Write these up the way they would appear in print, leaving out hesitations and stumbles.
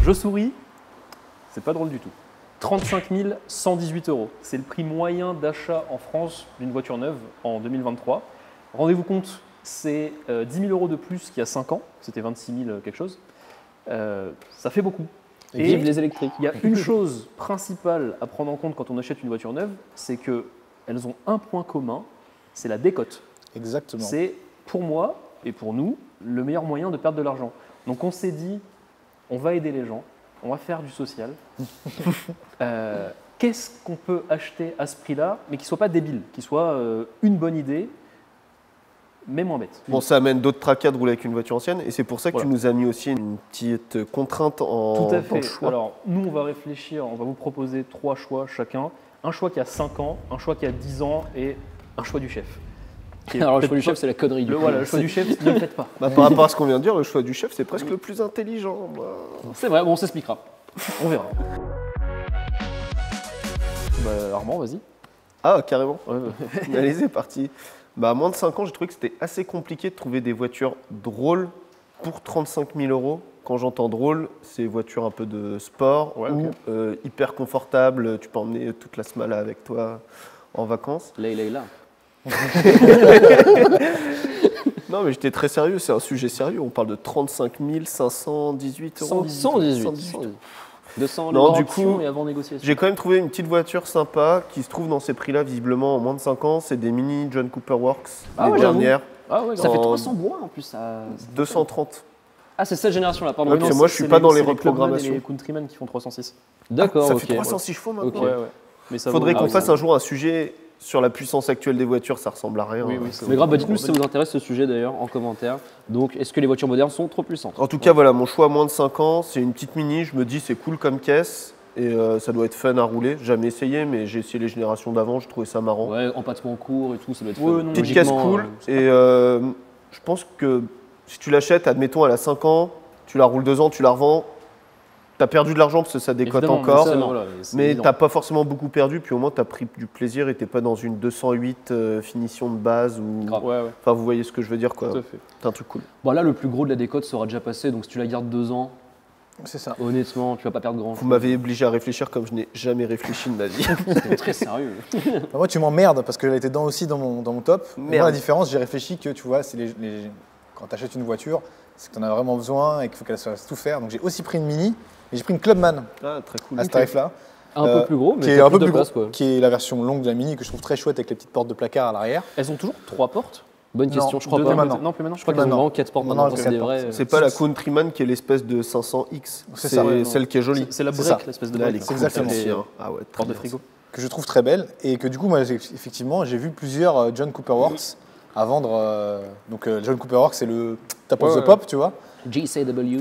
Je souris, c'est pas drôle du tout. 35 118 €. C'est le prix moyen d'achat en France d'une voiture neuve en 2023. Rendez-vous compte, c'est 10 000 € de plus qu'il y a 5 ans. C'était 26 000 quelque chose. Ça fait beaucoup. Et vive les électriques. Il y a une chose principale à prendre en compte quand on achète une voiture neuve, c'est qu'elles ont un point commun, c'est la décote. Exactement. C'est pour moi et pour nous le meilleur moyen de perdre de l'argent. Donc on s'est dit, on va aider les gens, on va faire du social. Qu'est-ce qu'on peut acheter à ce prix-là, mais qui ne soit pas débile, qui soit une bonne idée, mais moins bête. Bon, ça amène d'autres tracas de rouler avec une voiture ancienne, et c'est pour ça que tu nous as mis aussi une petite contrainte en Tout à fait. choix. Alors, nous, on va réfléchir, on va vous proposer 3 choix chacun. Un choix qui a 5 ans, un choix qui a 10 ans et un choix du chef. Alors le choix du chef, c'est la connerie. Du coup. Voilà, le choix du chef, ne le faites pas. Bah, par rapport à ce qu'on vient de dire, le choix du chef, c'est presque le plus intelligent. C'est vrai, bon, on s'expliquera. On verra. Bah, Armand, vas-y. Ah, carrément. Ouais, Allez, c'est parti. Bah, à moins de 5 ans, j'ai trouvé que c'était assez compliqué de trouver des voitures drôles pour 35 000 €. Quand j'entends drôle, c'est voitures un peu de sport Ouais, ou ok. hyper confortables. Tu peux emmener toute la smala avec toi en vacances. Leila. Non, mais j'étais très sérieux, c'est un sujet sérieux. On parle de 35 518 €. 118. 200 Non, hors du option coup, et avant négociation. j'ai quand même trouvé une petite voiture sympa qui se trouve dans ces prix-là, visiblement en moins de 5 ans. C'est des mini John Cooper Works, Ah les ouais, j'avoue. dernières, Ah ouais, Ça grave. fait En 300 bois en plus. Ça... 230. Ah, c'est cette génération-là, pardon. Ouais, Non, parce que moi, je c'est suis pas dans les Clubman reprogrammations. et les Countryman qui font 306. D'accord, Ça ok. fait 306 chevaux maintenant. Ok. Ouais, ouais. Mais ça Faudrait vaut- qu'on Ah oui, fasse ça un jour un sujet sur la puissance actuelle des voitures, ça ressemble à rien. Oui, oui, ça Mais vaut- grave, bah, dites-nous si ça vous intéresse ce sujet d'ailleurs en commentaire. Donc, est-ce que les voitures modernes sont trop puissantes? En tout cas, voilà, mon choix à moins de 5 ans, c'est une petite mini. Je me dis, c'est cool comme caisse et ça doit être fun à rouler. J'ai jamais essayé, mais j'ai essayé les générations d'avant, je trouvais ça marrant. Ouais, empattement court et tout, ça doit être Ouais, fun. non, Petite caisse Logiquement, cool. Et je pense que si tu l'achètes, admettons, elle a 5 ans, tu la roules 2 ans, tu la revends, tu as perdu de l'argent parce que ça décote Évidemment, encore. ça, Forcément. voilà, c'est Mais évident. t'as pas forcément beaucoup perdu, puis au moins tu as pris du plaisir et t'es pas dans une 208 finition de base. Ou... Grave. Ouais, ouais, Enfin, vous voyez ce que je veux dire, quoi. tout à fait. C'est un truc cool. Bon, là, le plus gros de la décote sera déjà passé, donc si tu la gardes 2 ans, C'est ça. honnêtement, tu vas pas perdre grand Vous chose. m'avez obligé à réfléchir comme je n'ai jamais réfléchi de ma vie. C'était très sérieux. Bah, moi, tu m'emmerdes parce qu'elle était aussi dans mon top. Mais Merde. moi, la différence, j'ai réfléchi que tu vois, c'est quand tu achètes une voiture, c'est que tu en as vraiment besoin et qu'il faut qu'elle fasse tout faire. Donc j'ai aussi pris une mini et j'ai pris une Clubman Ah, très cool. à ce tarif-là. Un peu plus gros, mais qui est t'as un peu de plus place, gros, quoi. qui est la version longue de la mini que je trouve très chouette avec les petites portes de placard à l'arrière. Elles ont toujours 3 portes. Bonne Non, question, je crois deux pas. maintenant. Non, plus maintenant. Je crois Plus qu'ils ont maintenant. vraiment 4 portes Maintenant, maintenant, elles c'est ont des quatre vrais. portes. C'est pas la Countryman qui est l'espèce de 500X. C'est ça, ouais, celle qui est jolie. C'est la C'est ça. break, l'espèce de Là, elle est break. C'est cool, exactement. celle-ci, hein. Ah ouais, très Porte de bien. frigo. Que je trouve très belle et que du coup, moi, effectivement, j'ai vu plusieurs John Cooper Works à vendre. Donc John Cooper Works, c'est le top of Ouais, the ouais. pop, tu vois. JCW.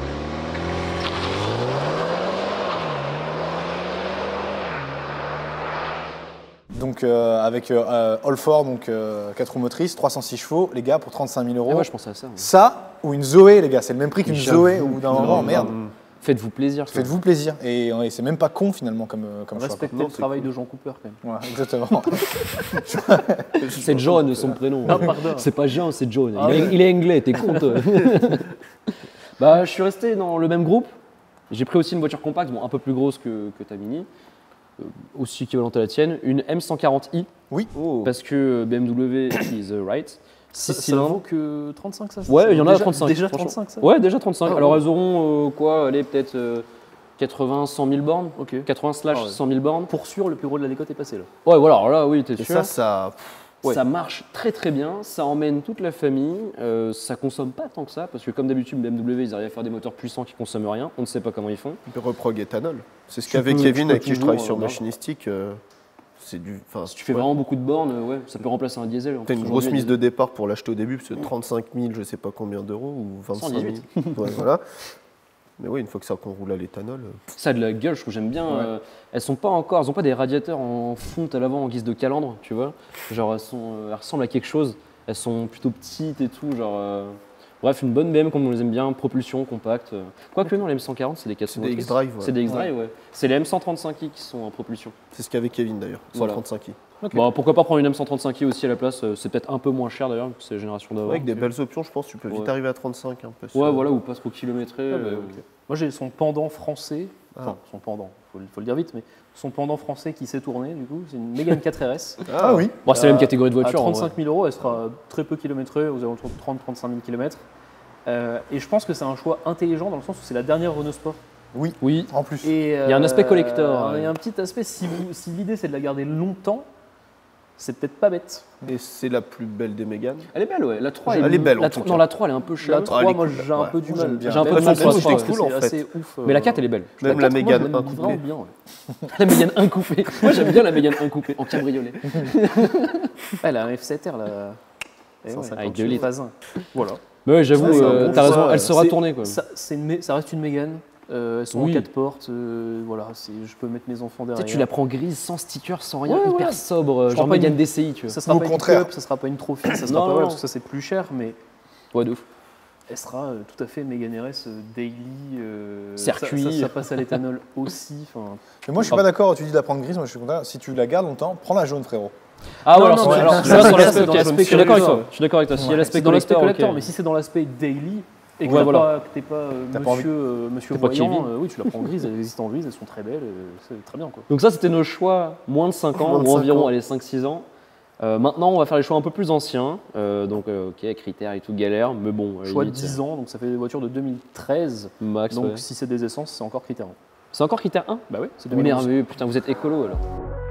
Donc avec All-4, donc 4 roues motrices, 306 chevaux, les gars, pour 35 000 Ah €. ouais, je pensais à ça. ouais. Ça ou une Zoé, les gars, c'est le même prix qu'une J'avoue. Zoé au bout d'un moment, merde. Faites-vous plaisir. quoi. Faites-vous plaisir. Et c'est même pas con finalement comme choix. Respectez Non, le c'est travail de Jean Cooper quand même. Voilà, exactement. C'est John, son prénom. Ah, pardon. C'est pas Jean, c'est John. Ah ouais. Il est anglais, t'es con, toi. Bah, je suis resté dans le même groupe. J'ai pris aussi une voiture compacte, bon, un peu plus grosse que ta Mini, aussi équivalente à la tienne, une M140i, Oui. Oh. parce que BMW is right. 6 Ça cylindres. vaut que 35 ça Ouais, il y en a déjà, 35. Déjà franchement. 35 ça Ouais, déjà 35. Ah, Alors ouais. elles auront quoi, allez, peut-être 80, 100 000 bornes. Ok. 80 slash Ah ouais. 100 000 bornes. Pour sûr, le plus gros de la décote est passé là. Ouais, voilà, alors là, oui, t'es Et sûr. ça. ouais. Ça marche très très bien, ça emmène toute la famille, ça consomme pas tant que ça, parce que comme d'habitude, BMW, ils arrivent à faire des moteurs puissants qui consomment rien, on ne sait pas comment ils font. Reprog éthanol. C'est ce Tu qu'avait peux- Kevin tu avec peux qui je travaille toujours, sur voilà. Machinistic. C'est du. Enfin, Si tu fais vraiment beaucoup de bornes, ouais, ça peut remplacer un diesel. En T'as plus, une grosse aujourd'hui, mise de départ pour l'acheter au début, parce que 35 000, je sais pas combien d'euros, ou 25 000. 118. Ouais, voilà. Mais oui, une fois que ça qu'on roule à l'éthanol. Ça a de la gueule, je trouve, j'aime bien. Elles sont pas encore, elles ont pas des radiateurs en fonte à l'avant en guise de calandre, tu vois. Genre elles ressemblent à quelque chose. Elles sont plutôt petites et tout, genre. Bref, une bonne BM comme on les aime bien, propulsion, compacte. Quoique non, les M140, c'est des 400 C'est des X-Drive. C'est des X-Drive, ouais. C'est les M135i qui sont en propulsion. C'est ce qu'avait Kevin d'ailleurs, Voilà. 135i. Bon, pourquoi pas prendre une M135i aussi à la place, c'est peut-être un peu moins cher d'ailleurs, que c'est la génération d'avant. Avec des belles options, je pense que tu peux vite Ouais. arriver à 35 un peu. Ouais, voilà, ou pas trop kilométré. Ah, bah, ok. Moi, j'ai son pendant français, enfin, son pendant, faut le dire vite, mais son pendant français qui s'est tourné, du coup, c'est une Mégane 4 RS. Ah oui. Bon, c'est la même catégorie de À voiture. en 35 vrai. 000 euros, elle sera très peu kilométrée, aux alentours de 30-35 000 km. Et je pense que c'est un choix intelligent dans le sens où c'est la dernière Renault Sport. Oui, En plus. Et, Il y a un aspect collector. Il y a un petit aspect, si l'idée c'est de la garder longtemps, c'est peut-être pas bête. Et c'est la plus belle des Mégane. elle est belle, ouais. La 3, Elle est belle, en la tout 3 cas. non, la 3, elle est un peu La chère. 3, elle est moi cool. j'ai un Ouais. peu du Moi, j'aime mal. bien. J'ai un peu de La mal 3, sur la c'était 3, cool, en C'est fait. assez ouf. Mais la 4, elle est belle. La Même la 4, moi, Mégane je l'aime 1 vraiment coupé. bien, ouais. La Mégane 1 coupé. Moi, j'aime bien la Mégane 1 coupé, en cabriolet. Elle a un F7R là. Et ouais, 150 avec 2 litres. phase 1. Voilà. Mais ouais, j'avoue, Ouais, c'est un bon t'as raison, choix. elle sera C'est- tournée quoi. Ça, ça reste une Mégane. Elles sont Oui. en 4 portes. Voilà, je peux mettre mes enfants Tu sais, derrière. tu la prends grise, sans sticker, sans rien, Ouais, hyper ouais. sobre, Je genre prends pas Mégane une- DCI, tu vois. Ça sera Ou pas au une contraire. cup, ça sera pas une trophy, ça sera Non, pas non, voilà, non. parce que ça c'est plus cher, mais Ouais, de ouf. elle sera tout à fait Mégane RS daily. Circuit. Ça passe à l'éthanol aussi. Enfin, Mais moi, je suis pas d'accord. Tu dis de la prendre grise. Moi, je suis content. Si tu la gardes longtemps, prends la jaune, frérot. Ah Non, ouais, non, alors, mais alors, là, tu vois, c'est sur l'aspect, dans ok, l'aspect je suis d'accord avec collector. toi. Je suis d'accord avec toi. S'il y a Ouais. l'aspect c'est dans l'aspect collector, collector, ok. mais si c'est dans l'aspect daily et que Ouais, t'as voilà. pas, que t'es pas T'as pas monsieur T'es pas voyant, Kevin. oui, tu la prends grise, elles existent en grise, elles sont très belles, c'est très bien quoi. Donc ça, c'était nos choix moins de 5 ans, Moins de ou 5 environ ans. allez, 5-6 ans. Maintenant, on va faire les choix un peu plus anciens. Ok, critères et tout galère, mais bon. à la Choix de limite, 10 ans, donc ça fait des voitures de 2013. Max, Donc ouais. si c'est des essences, c'est encore critère 1. C'est encore critère 1 Bah oui, c'est Merveilleux, putain, vous êtes écolo alors.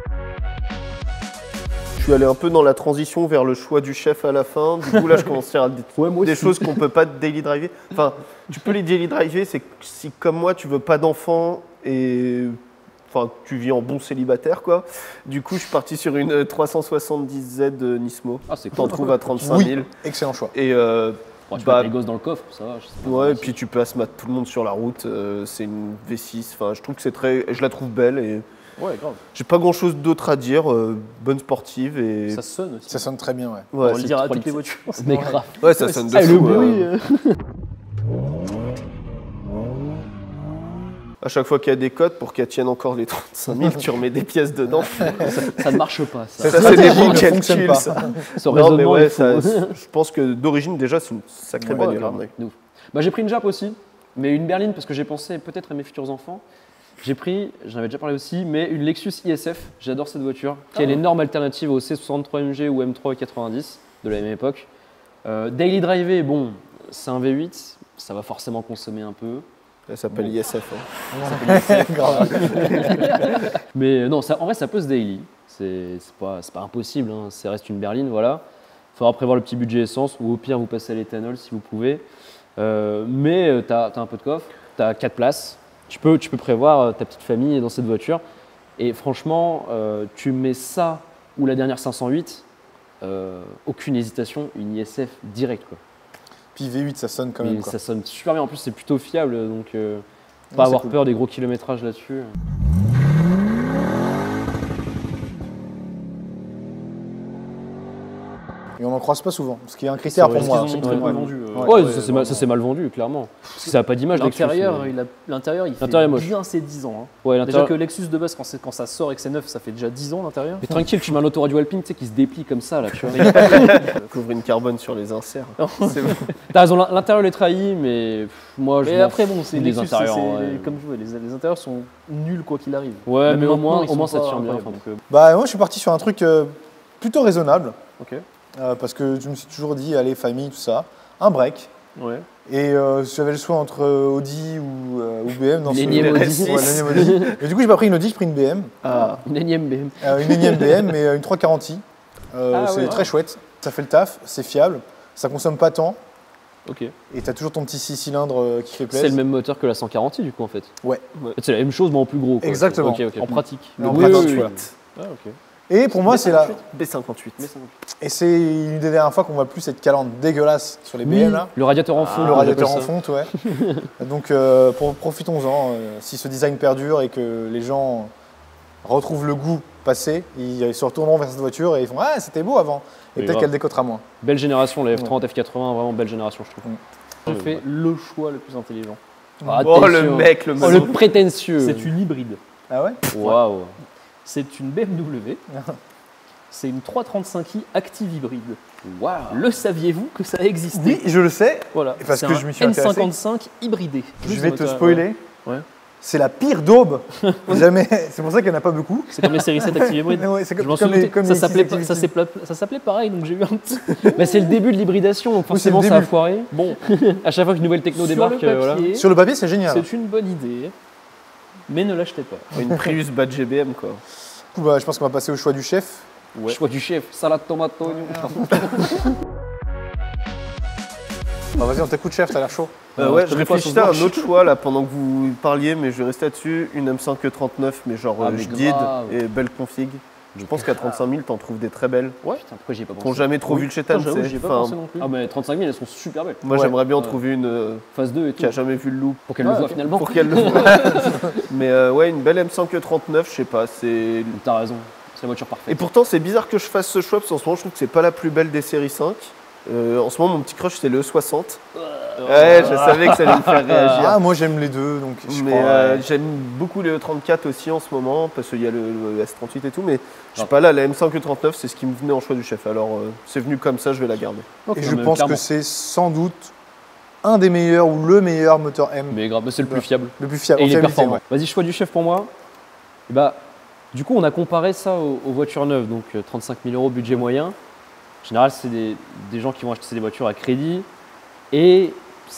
Je suis allé un peu dans la transition vers le choix du chef à la fin. Du coup, là, je commence à faire des choses qu'on peut pas daily driver. Enfin, tu peux les daily driver, c'est que si, comme moi, tu veux pas d'enfants et enfin, tu vis en bon célibataire, quoi. Du coup, je suis parti sur une 370Z Nismo. Ah, c'est T'en cool. trouves à 35 000. Oui. Excellent choix. Et Bon, tu bah, peux mettre les gosses dans le coffre, ça va. Je sais pas. ouais, et puis tu places tout le monde sur la route. C'est une V6. Enfin, je trouve que c'est très. Je la trouve belle et Ouais, grave. j'ai pas grand chose d'autre à dire. Bonne sportive et. Ça sonne aussi. Ça sonne très bien, ouais. Ouais, On le c'est dira à 3 toutes les litres. voitures. Mais grave. ouais, ça sonne de Ah, le fou. bruit. À chaque fois qu'il y a des codes, pour qu'elles tiennent encore les 35 000, tu remets des pièces dedans. Ça ne marche pas, ça. Ça, c'est des bons ne fonctionne calculs, pas. ça. Ce Non, mais raisonnement ouais, est fou. je pense que d'origine, déjà, c'est une sacrée Ouais, bagnole. clairement. hein. De ouf. Bah, j'ai pris une Jap aussi, mais une berline parce que j'ai pensé peut-être à mes futurs enfants. J'ai pris, j'en avais déjà parlé aussi, mais une Lexus ISF. J'adore cette voiture, qui est l'énorme alternative au C63 MG ou M3 90 de la même époque. Daily driver, bon, c'est un V8, ça va forcément consommer un peu. Elle s'appelle ISF. hein. Grave. Mais non, ça, en vrai, ça peut se daily. C'est pas impossible, hein. Ça reste une berline, voilà. Il faudra prévoir le petit budget essence, ou au pire, vous passez à l'éthanol si vous pouvez. Mais tu as un peu de coffre, tu as 4 places. Tu peux prévoir ta petite famille dans cette voiture. Et franchement, tu mets ça ou la dernière 508, aucune hésitation, une ISF direct, quoi. Puis V8, ça sonne quand Mais même. Quoi. ça sonne super bien. En plus, c'est plutôt fiable, donc pas c'est avoir cool. peur des gros kilométrages là-dessus. Et on n'en croise pas souvent. Ce qui est un critère pour Parce moi. qu'ils en ont très peu Ouais. vendu. Ouais, ça s'est mal vendu, clairement. Parce que ça n'a pas d'image Lexus, L'intérieur, mais- l'intérieur, il fait L'intérieur est moche. bien ses 10 ans. hein. Ouais, Déjà l'intérieur- que Lexus de base, quand ça sort et que c'est neuf, ça fait déjà 10 ans l'intérieur. Mais tranquille, tu mets un autoradio alpine, tu sais, qui se déplie comme ça, là, tu vois. Couvre une carbone sur les inserts. C'est bon. T'as raison, l'intérieur est trahi, mais moi, je Mais m'en après, bon, c'est fous des Lexus, intérieurs. c'est- Ouais, comme je vois, les intérieurs sont nuls quoi qu'il arrive. Ouais, Même mais au maintenant, moins, ils sont ça pas tient bien. incroyables, enfin. donc, Bah, moi, je suis parti sur un truc plutôt raisonnable. ok. Parce que je me suis toujours dit, allez, famille, tout ça. Un break. Ouais. Et j'avais le choix entre Audi ou BM. Dans L'énième Audi. Ouais, l'énième Audi. Et du coup, j'ai pas pris une Audi, j'ai pris une BM. Ah, une énième BM. Une énième BM, mais une 340i. C'est ouais. très chouette. Ça fait le taf, c'est fiable. Ça consomme pas tant. Ok. Et t'as toujours ton petit 6 cylindres qui fait plaisir. C'est le même moteur que la 140i, du coup, en fait. Ouais. En fait, c'est la même chose, mais en plus gros. Quoi. Exactement. Ok, ok. En pratique. En Oui, pratique, oui, voilà. Ah, ok. Et pour moi, c'est la. B58. Et c'est une des dernières fois qu'on voit plus cette calandre dégueulasse sur les BM là. Le radiateur en fond. Le on radiateur en appelle ça. fonte, ouais. Donc profitons-en. Si ce design perdure et que les gens retrouvent le goût passé, ils se retourneront vers cette voiture et ils font ah c'était beau avant. Et Oui, peut-être grave. qu'elle décotera moins. Belle génération, la F30, F80, vraiment belle génération, je trouve. J'ai fait le choix le plus intelligent. Oh, le mec, le Oh, le prétentieux. C'est une hybride. Ah ouais? Waouh. C'est une BMW. C'est une 335i Active hybride. Waouh. Le saviez-vous que ça existait? Oui, je le sais. Voilà. Parce C'est que un je m'y suis intéressé. N55 hybridé. Je vais te spoiler. Ouais. C'est la pire daube. Jamais. C'est pour ça qu'il n'y en a pas beaucoup. C'est comme les séries 7 Active hybride. Ouais, c'est Je m'en comme souviens, les- comme ça les s'appelait Six pas- Activities. ça s'appelait pareil, donc j'ai eu un petit. Bah, c'est le début de l'hybridation, donc Oui, c'est le forcément ça a début. foiré. Bon, À chaque fois qu'une nouvelle techno sur débarque, le voilà. papier, Sur le papier, c'est génial. c'est une bonne idée, mais ne l'achetez pas. Une Prius bas de GBM, quoi. Du coup, bah, je pense qu'on va passer au choix du chef. Ouais. Choix du chef, salade tomate oignon. Bah, vas-y, on t'écoute, chef, t'as l'air chaud. Ouais, je je connais pas réfléchissais ce à un blanche. autre choix là pendant que vous parliez, mais je vais rester là-dessus. Une M5E39, mais genre Ah, mais je guide grave. et belle config. Je pense qu'à 35 000, t'en trouves des très belles. Ouais, putain, pourquoi j'y ai pas Qu'on pensé? jamais trop vu le chétan, J'avoue, tu sais. j'y ai pas Enfin, pensé non plus. Ah, mais 35 000, elles sont super belles. moi, Ouais. j'aimerais bien en Ouais. trouver une Phase 2 et tout. qui a jamais vu le loup. Pour qu'elle le voit ok. finalement. Pour qu'elle le voit. Mais ouais, une belle M5E39, je sais pas, c'est. T'as raison, c'est la voiture parfaite. Et pourtant, c'est bizarre que je fasse ce choix, parce qu'en ce moment, je trouve que c'est pas la plus belle des séries 5. En ce moment, mon petit crush, c'est le E60. Ouais, je savais que ça allait me faire réagir. Ah, moi, j'aime les deux, donc je Mais crois. j'aime beaucoup les E34 aussi en ce moment, parce qu'il y a le S38 et tout, mais je sais pas, là, la M5E39, c'est ce qui me venait en choix du chef. Alors, c'est venu comme ça, je vais la garder. Et Ok, je mais pense clairement. que c'est sans doute un des meilleurs ou le meilleur moteur M. Mais grave, c'est le plus fiable. Le plus fiable. Et en il est fiabilité, performant. ouais. Vas-y, choix du chef pour moi. Et bah, du coup, on a comparé ça aux voitures neuves, donc 35 000 € budget moyen. En général, c'est des gens qui vont acheter des voitures à crédit. Et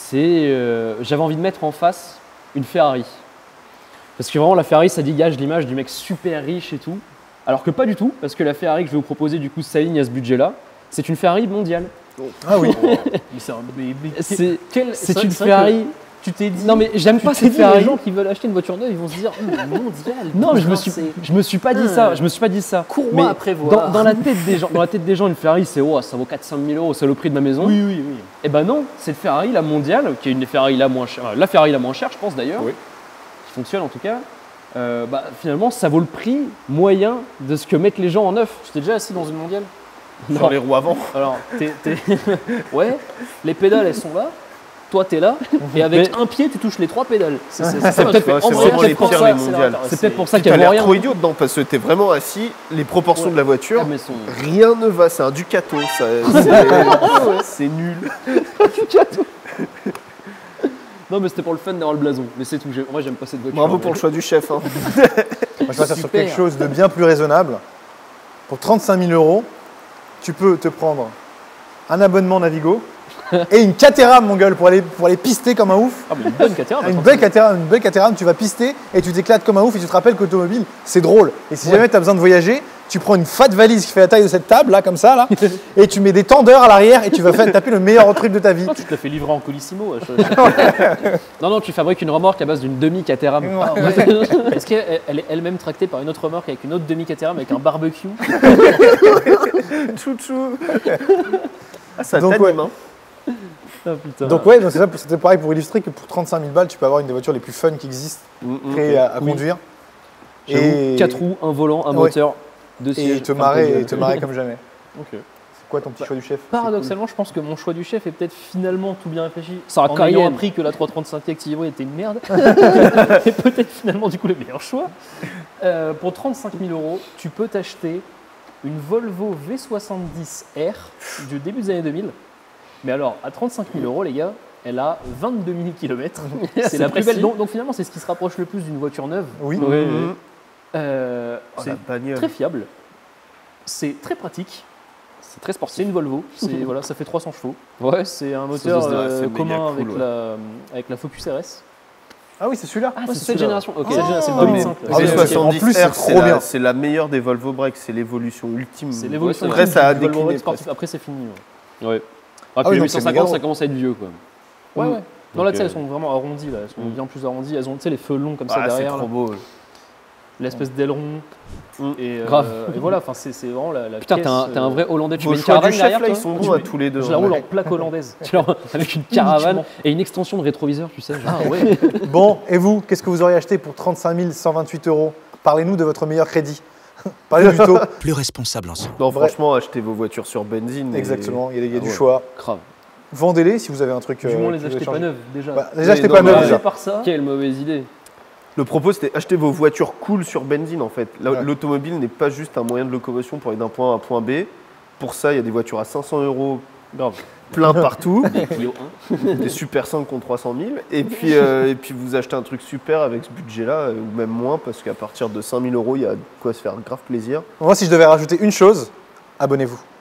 j'avais envie de mettre en face une Ferrari. Parce que vraiment, la Ferrari, ça dégage l'image du mec super riche et tout. Alors que pas du tout, parce que la Ferrari que je vais vous proposer, du coup, s'aligne à ce budget-là. C'est une Ferrari mondiale. Ah oui. Mais c'est un bébé. C'est une Ferrari. Tu t'es dit. Non, mais j'aime tu pas t'es cette dit, Ferrari. les gens qui veulent acheter une voiture neuve, ils vont se dire mondial. Non, mais je c'est me suis pas dit ça. Je me suis pas dit ça. cours-moi Mais après voir. dans la tête des gens, une Ferrari, c'est oh, ça vaut 400 000 €, c'est le prix de ma maison. Oui, oui, oui. Et ben non, cette Ferrari, la mondiale, qui est une des Ferrari la moins chère, la Ferrari la moins chère, je pense d'ailleurs, Oui. qui fonctionne en tout cas. Bah, finalement, ça vaut le prix moyen de ce que mettent les gens en neuf. Tu t'es déjà assis dans une mondiale? Sur les roues avant. Alors, ouais, les pédales elles sont là. Toi t'es là. Et avec un pied tu touches les 3 pédales. C'est peut-être- Ouais, c'est en vraiment vrai, les pour pires, ça, les mondiales. C'est peut-être pour ça T'as qu'elle vaut l'air rien. trop idiot dedans, parce que t'es vraiment assis, les proportions de la voiture, Ah, mais son- rien ne va, c'est un Ducato, c'est nul. Non, mais c'était pour le fun d'avoir le blason. Mais c'est tout. Moi, j'aime pas cette voiture. Bravo pour le choix du chef. Hein. Moi, je vais partir sur Super. quelque chose de bien plus raisonnable. Pour 35 000 €, tu peux te prendre un abonnement Navigo et une Caterham, mon gueule, pour aller pister comme un ouf. Ah, mais une bonne Caterham. Une belle Caterham, tu vas pister et tu t'éclates comme un ouf et tu te rappelles qu'automobile, c'est drôle. Et si jamais tu as besoin de voyager, tu prends une fat valise qui fait la taille de cette table, là, comme ça, là, et tu mets des tendeurs à l'arrière et tu vas taper le meilleur road trip de ta vie. Tu te l'as fait livrer en Colissimo. Non, tu fabriques une remorque à base d'une demi-Caterham. Est-ce qu'elle est elle-même tractée par une autre remorque avec une autre demi-Caterham avec un barbecue? Chouchou. Ah, ça Donc, t'anime, hein. Ah, putain. Donc ouais, donc c'est ça, c'était pareil pour illustrer que pour 35 000 balles, tu peux avoir une des voitures les plus fun qui existent, prêt à Oui. conduire. J'avoue, 4 roues, un volant, un Ouais. moteur, 2 sièges. Et te marrer comme jamais. Ok. C'est quoi ton petit choix du chef? Paradoxalement, je pense que mon choix du chef est peut-être finalement tout bien réfléchi. Ça en Cayenne. ayant appris que la 335 Active était une merde. Et peut-être finalement du coup le meilleur choix. Pour 35 000 €, tu peux t'acheter une Volvo V70R du début des années 2000. Mais alors, à 35 000 €, les gars, elle a 22 000 km. C'est la plus belle. Donc finalement, c'est ce qui se rapproche le plus d'une voiture neuve. Oui. Oui, oui. Oh, C'est la bagnole. très fiable. C'est très pratique. C'est très C'est sportif. une Volvo. Voilà, ça fait 300 chevaux. Ouais. C'est un moteur c'est méga commun cool, avec, ouais. avec la Focus RS. Ah oui, c'est celui-là. Ah, Ouais, c'est c'est cette celui-là. génération. Ok. C'est le Ah, 2005. mais- là. mais C'est- en plus, c'est trop bien. C'est la meilleure des Volvo Break, c'est l'évolution ultime. C'est l'évolution. Ouais, Après, ça a du Volvo décliné. Rex sportif. Après, c'est fini. Ouais. Ouais. Ah puis oui, les donc c'est 850, méga ça drôle. commence à être vieux, quoi. Ouais, ouais. Non, là, tu sais, Donc, elles sont vraiment arrondies. Là. Elles sont bien plus arrondies. Elles ont, tu sais, les feux longs comme ça Ah, c'est derrière. trop là. beau. L'espèce d'aileron. Et, Grave. et voilà, enfin, c'est vraiment la Putain, caisse, t'es un vrai Hollandais. Tu Vos mets une choix du caravane chef, derrière, là, ils toi sont Tu bons à mets- tous les deux. Je la hein. roule en plaque hollandaise. Tu la- Avec une caravane Uniquement. et une extension de rétroviseur, tu sais. genre. Ah ouais. Bon, et vous, qu'est-ce que vous auriez acheté pour 35 128 €? Parlez-nous de votre meilleur crédit. Parlez du taux. Plus responsable ensemble. Non, Vrai. franchement, achetez vos voitures sur benzine. et- Exactement, il y a Ah du ouais. choix. Grave. vendez-les si vous avez un truc. Du moins, les qui veut achetez pas changer. neuves déjà. Bah, déjà, achetez pas non, neuves mais- déjà. Par ça, Quelle mauvaise idée. Le propos, c'était acheter vos voitures cool sur benzine, en fait. Ouais. L'automobile n'est pas juste un moyen de locomotion pour aller d'un point A à un point B. Pour ça, il y a des voitures à 500 €, grave. plein partout. Clio 1. Des Super 5 contre 300 000. Et puis vous achetez un truc super avec ce budget-là, ou même moins, parce qu'à partir de 5 000 €, il y a de quoi se faire grave plaisir. Moi, si je devais rajouter une chose, abonnez-vous.